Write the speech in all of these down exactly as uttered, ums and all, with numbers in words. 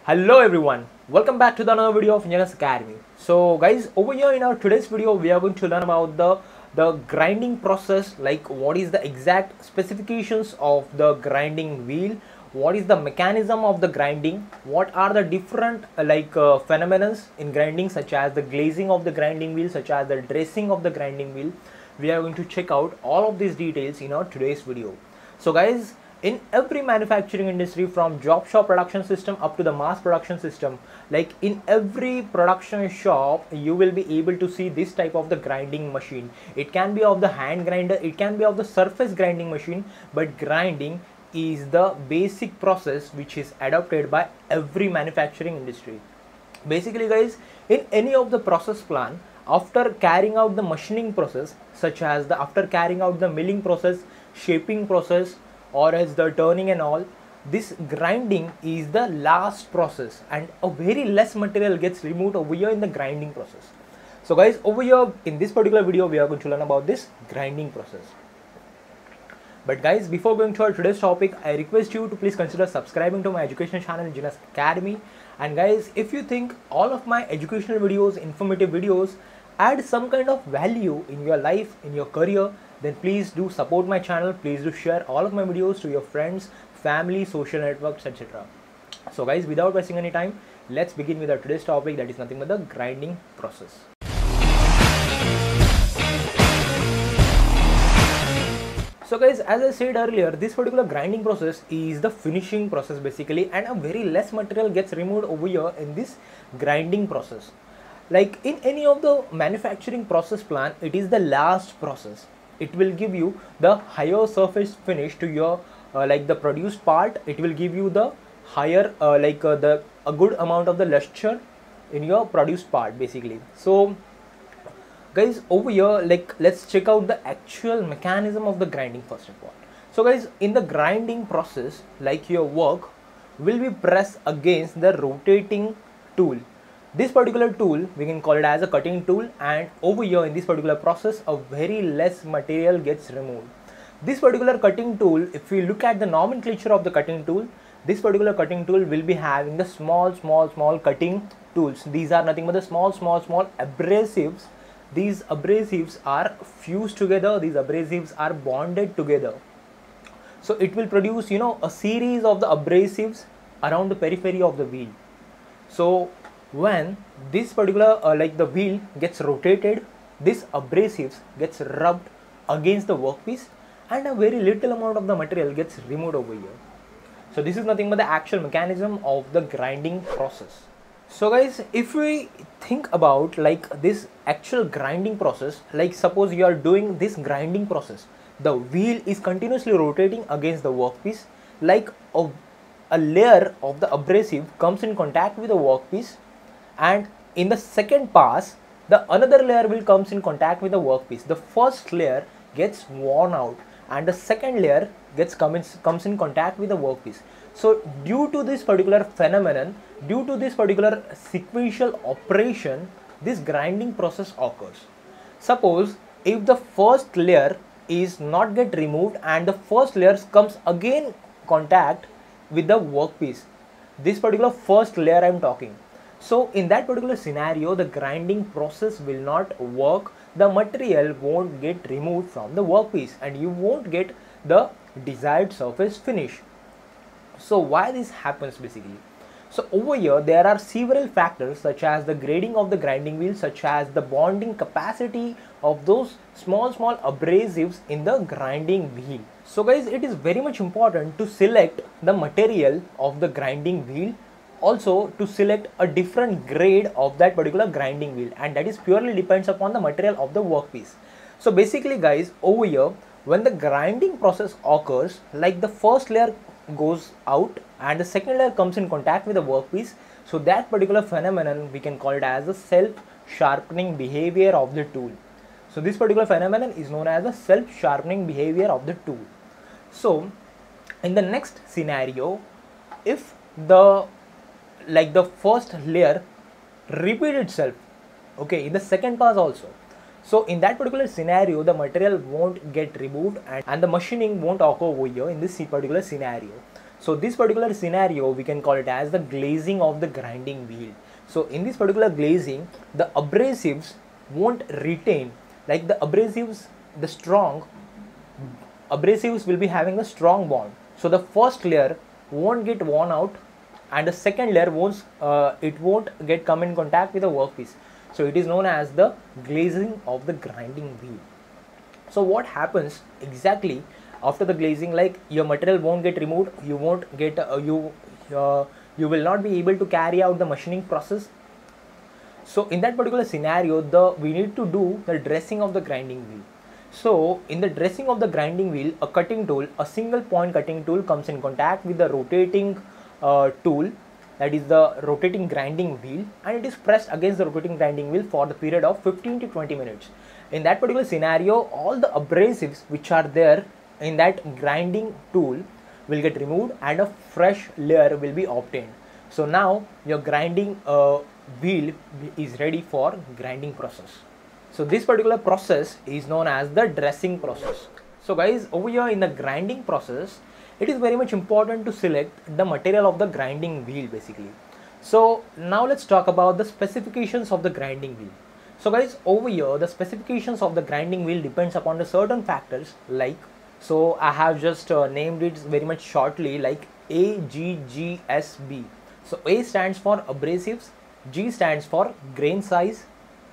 Hello everyone, welcome back to the another video of Engineers Academy. So guys, over here in our today's video we are going to learn about the the grinding process, like what is the exact specifications of the grinding wheel, what is the mechanism of the grinding, what are the different uh, like uh, phenomena in grinding, such as the glazing of the grinding wheel, such as the dressing of the grinding wheel. We are going to check out all of these details in our today's video. So guys, in every manufacturing industry, from job shop production system up to the mass production system, like in every production shop you will be able to see this type of the grinding machine. It can be of the hand grinder, it can be of the surface grinding machine, but grinding is the basic process which is adopted by every manufacturing industry. Basically guys, in any of the process plan, after carrying out the machining process, such as the after carrying out the milling process, shaping process, or as the turning and all, this grinding is the last process, and a very less material gets removed over here in the grinding process. So guys, over here in this particular video we are going to learn about this grinding process. But guys, before going to our today's topic, I request you to please consider subscribing to my education channel Engineers Academy. And guys, if you think all of my educational videos, informative videos add some kind of value in your life, in your career, then please do support my channel. Please do share all of my videos to your friends, family, social networks, et cetera. So guys, without wasting any time, let's begin with our today's topic, that is nothing but the grinding process. So guys, as I said earlier, this particular grinding process is the finishing process basically, and a very less material gets removed over here in this grinding process. Like in any of the manufacturing process plan, it is the last process. It will give you the higher surface finish to your uh, like the produced part. It will give you the higher uh, like uh, the a good amount of the luster in your produced part basically. So guys, over here, like let's check out the actual mechanism of the grinding first of all. So guys, in the grinding process, like your work will be pressed against the rotating tool. This particular tool we can call it as a cutting tool, and over here in this particular process a very less material gets removed. This particular cutting tool, if we look at the nomenclature of the cutting tool, this particular cutting tool will be having the small small small cutting tools. These are nothing but the small small small abrasives. These abrasives are fused together, these abrasives are bonded together. So it will produce, you know, a series of the abrasives around the periphery of the wheel. So when this particular uh, like the wheel gets rotated, this abrasives gets rubbed against the workpiece, and a very little amount of the material gets removed over here. So this is nothing but the actual mechanism of the grinding process. So guys, if we think about like this actual grinding process, like suppose you are doing this grinding process, the wheel is continuously rotating against the workpiece, like a, a layer of the abrasive comes in contact with the workpiece, and in the second pass the another layer will comes in contact with the workpiece. The first layer gets worn out and the second layer gets come in, comes in contact with the workpiece. So due to this particular phenomenon, due to this particular sequential operation, this grinding process occurs. Suppose if the first layer is not get removed and the first layer comes again contact with the workpiece, this particular first layer I am talking. So in that particular scenario, the grinding process will not work, the material won't get removed from the workpiece and you won't get the desired surface finish. So why this happens basically? So over here there are several factors, such as the grading of the grinding wheel, such as the bonding capacity of those small small abrasives in the grinding wheel. So guys, it is very much important to select the material of the grinding wheel, also to select a different grade of that particular grinding wheel, and that is purely depends upon the material of the workpiece. So basically guys, over here when the grinding process occurs, like the first layer goes out and the second layer comes in contact with the workpiece, so that particular phenomenon we can call it as a self sharpening behavior of the tool. So this particular phenomenon is known as the self sharpening behavior of the tool. So in the next scenario, if the like the first layer repeat itself, okay, in the second pass also, so in that particular scenario the material won't get removed and, and the machining won't occur over here in this particular scenario. So this particular scenario we can call it as the glazing of the grinding wheel. So in this particular glazing, the abrasives won't retain, like the abrasives, the strong abrasives will be having a strong bond. So the first layer won't get worn out, and the second layer won't uh, it won't get come in contact with the workpiece. So it is known as the glazing of the grinding wheel. So what happens exactly after the glazing? Like your material won't get removed, you won't get uh, you uh, you will not be able to carry out the machining process. So in that particular scenario, the we need to do the dressing of the grinding wheel. So in the dressing of the grinding wheel, a cutting tool, a single point cutting tool comes in contact with the rotating uh, tool, that is the rotating grinding wheel, and it is pressed against the rotating grinding wheel for the period of fifteen to twenty minutes. In that particular scenario, all the abrasives which are there in that grinding tool will get removed and a fresh layer will be obtained. So now your grinding uh, wheel is ready for grinding process. So this particular process is known as the dressing process. So guys, over here in the grinding process, it is very much important to select the material of the grinding wheel basically. So now let's talk about the specifications of the grinding wheel. So guys, over here the specifications of the grinding wheel depends upon the certain factors, like, so I have just uh, named it very much shortly, like A G G S B. So A stands for abrasives, G stands for grain size,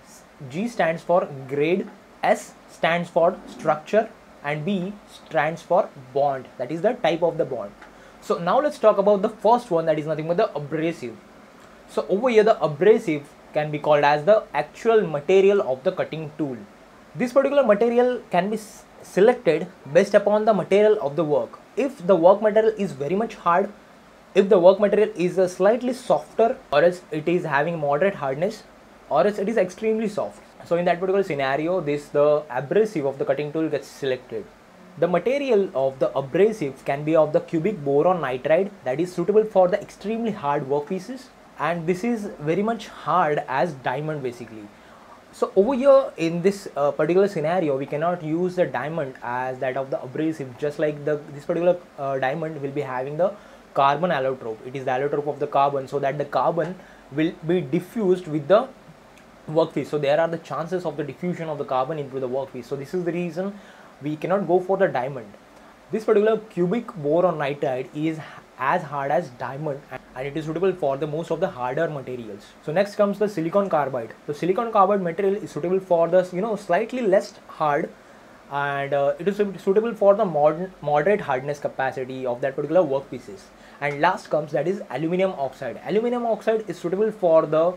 G stands for grade, S stands for structure, and B stands for bond, that is the type of the bond. So now let's talk about the first one, that is nothing but the abrasive. So over here the abrasive can be called as the actual material of the cutting tool. This particular material can be selected based upon the material of the work. If the work material is very much hard, if the work material is uh, slightly softer, or else it is having moderate hardness, or else it is extremely soft. So in that particular scenario, this the abrasive of the cutting tool gets selected. The material of the abrasives can be of the cubic boron nitride, that is suitable for the extremely hard workpieces, and this is very much hard as diamond basically. So over here in this uh, particular scenario, we cannot use the diamond as that of the abrasive, just like the this particular uh, diamond will be having the carbon allotrope. It is the allotrope of the carbon, so that the carbon will be diffused with the workpiece. So there are the chances of the diffusion of the carbon into the workpiece. So this is the reason we cannot go for the diamond. This particular cubic boron nitride is as hard as diamond, and it is suitable for the most of the harder materials. So next comes the silicon carbide. The silicon carbide material is suitable for the you know slightly less hard, and uh, it is suitable for the modern moderate hardness capacity of that particular workpieces. And last comes that is aluminum oxide. Aluminum oxide is suitable for the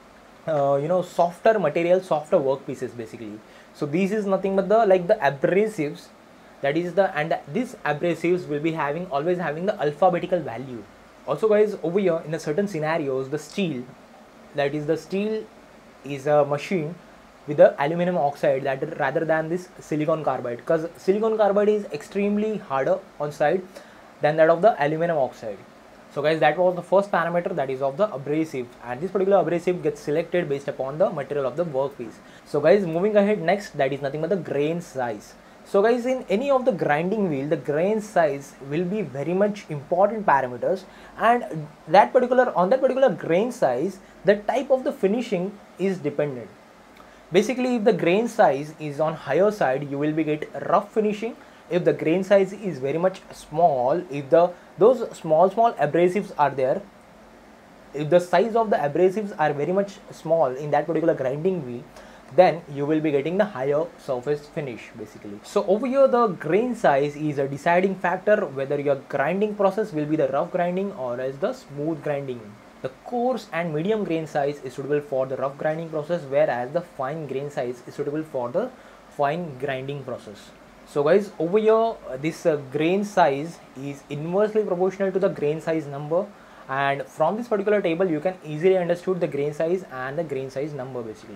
uh, you know softer material, softer workpieces basically. So this is nothing but the like the abrasives, that is the and these abrasives will be having always having the alphabetical value. Also guys, over here in the certain scenarios, the steel, that is the steel is a machine with the aluminum oxide that rather than this silicon carbide, because silicon carbide is extremely harder on side than that of the aluminum oxide. So guys, that was the first parameter, that is of the abrasive, and this particular abrasive gets selected based upon the material of the workpiece. So guys, moving ahead, next, that is nothing but the grain size. So guys, in any of the grinding wheel, the grain size will be very much important parameters, and that particular on that particular grain size, the type of the finishing is dependent. Basically, if the grain size is on higher side, you will be get rough finishing. If the grain size is very much small, if the those small small abrasives are there, if the size of the abrasives are very much small in that particular grinding wheel, then you will be getting the higher surface finish basically. So over here the grain size is a deciding factor whether your grinding process will be the rough grinding or as the smooth grinding. The coarse and medium grain size is suitable for the rough grinding process, whereas the fine grain size is suitable for the fine grinding process. So guys, over here this uh, grain size is inversely proportional to the grain size number, and from this particular table you can easily understood the grain size and the grain size number basically.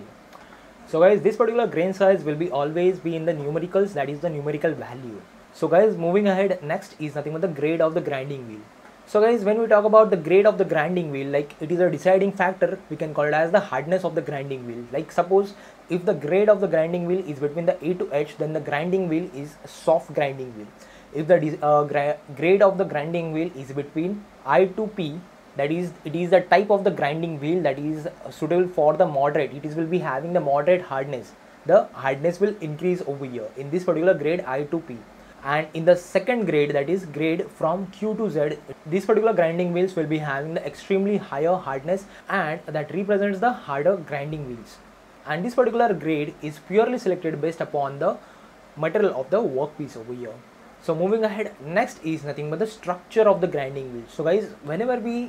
So guys, this particular grain size will be always be in the numericals, that is the numerical value. So guys, moving ahead, next is nothing but the grade of the grinding wheel. So guys, when we talk about the grade of the grinding wheel, like it is a deciding factor, we can call it as the hardness of the grinding wheel. Like suppose if the grade of the grinding wheel is between the A to H, then the grinding wheel is a soft grinding wheel. if the uh, gra grade of the grinding wheel is between I to P, that is it is the type of the grinding wheel that is suitable for the moderate, it is will be having the moderate hardness, the hardness will increase over here in this particular grade I to P. And in the second grade, that is grade from Q to Z, these particular grinding wheels will be having the extremely higher hardness, and that represents the harder grinding wheels. And this particular grade is purely selected based upon the material of the workpiece over here. So moving ahead, next is nothing but the structure of the grinding wheel. So guys, whenever we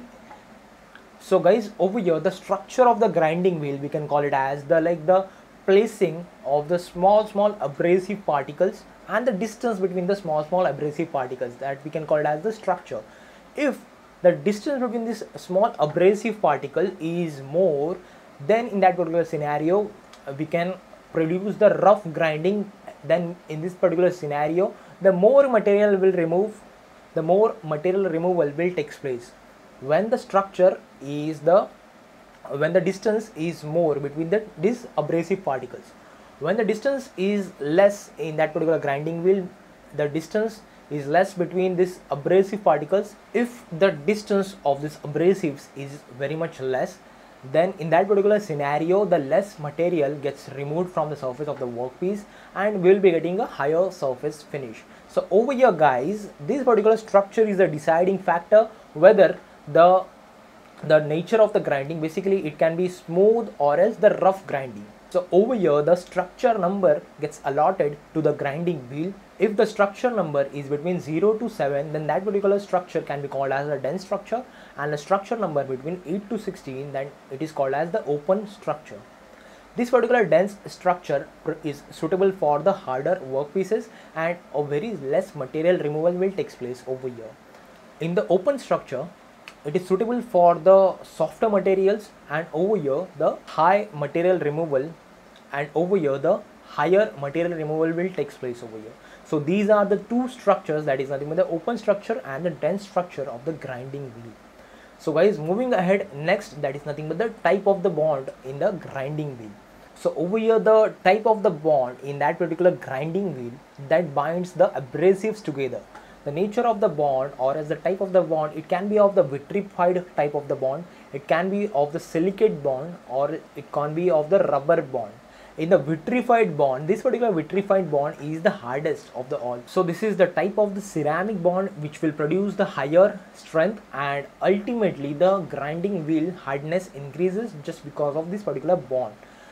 so guys over here, the structure of the grinding wheel, we can call it as the like the placing of the small small abrasive particles and the distance between the small small abrasive particles, that we can call it as the structure. If the distance between this small abrasive particle is more, then in that particular scenario we can produce the rough grinding. Then in this particular scenario, the more material will remove, the more material removal will take place when the structure is the when the distance is more between the these abrasive particles. When the distance is less in that particular grinding wheel, the distance is less between these abrasive particles. If the distance of these abrasives is very much less, then in that particular scenario the less material gets removed from the surface of the workpiece and we will be getting a higher surface finish. So over here guys, this particular structure is the deciding factor whether the the nature of the grinding, basically it can be smooth or else the rough grinding. So over here the structure number gets allotted to the grinding wheel. If the structure number is between zero to seven, then that particular structure can be called as a dense structure, and the structure number between eight to sixteen, then it is called as the open structure. This particular dense structure is suitable for the harder workpieces and a very less material removal will take place over here. In the open structure, it is suitable for the softer materials, and over here the high material removal, and over here the higher material removal will take place over here. So these are the two structures, that is nothing but the open structure and the dense structure of the grinding wheel. So guys, moving ahead, next that is nothing but the type of the bond in the grinding wheel. So over here the type of the bond in that particular grinding wheel that binds the abrasives together. The nature of the bond or as the type of the bond, it can be of the vitrified type of the bond, it can be of the silicate bond, or it can be of the rubber bond. In the vitrified bond, this particular vitrified bond is the hardest of the all. So this is the type of the ceramic bond which will produce the higher strength, and ultimately the grinding wheel hardness increases just because of this particular bond.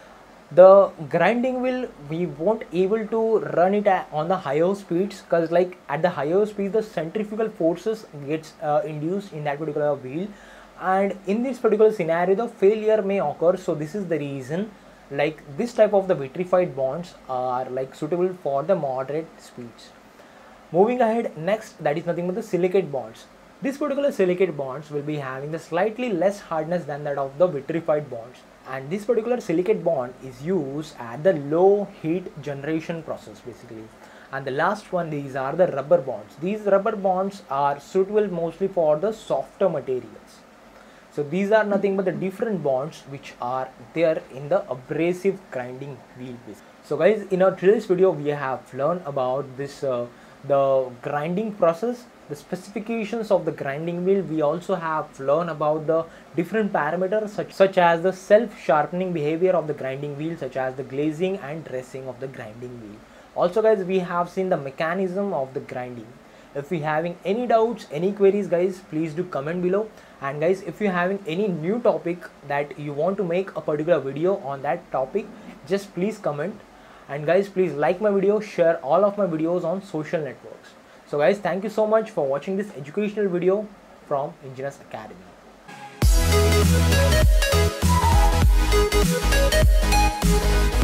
The grinding wheel, we won't able to run it at, on the higher speeds, because like at the higher speed the centrifugal forces gets uh, induced in that particular wheel, and in this particular scenario the failure may occur. So this is the reason like this type of the vitrified bonds are like suitable for the moderate speeds. Moving ahead, next that is nothing but the silicate bonds. This particular silicate bonds will be having the slightly less hardness than that of the vitrified bonds, and this particular silicate bond is used at the low heat generation process basically. And the last one, these are the rubber bonds. These rubber bonds are suitable mostly for the softer materials. So these are nothing but the different bonds which are there in the abrasive grinding wheel. So guys, in our today's video we have learned about this uh, the grinding process, the specifications of the grinding wheel. We also have learned about the different parameters such, such as the self-sharpening behavior of the grinding wheel, such as the glazing and dressing of the grinding wheel. Also guys, we have seen the mechanism of the grinding. If you having any doubts, any queries guys, please do comment below. And guys, if you having any new topic that you want to make a particular video on that topic, just please comment. And guys, please like my video, share all of my videos on social networks. So guys, thank you so much for watching this educational video from Engineers Academy.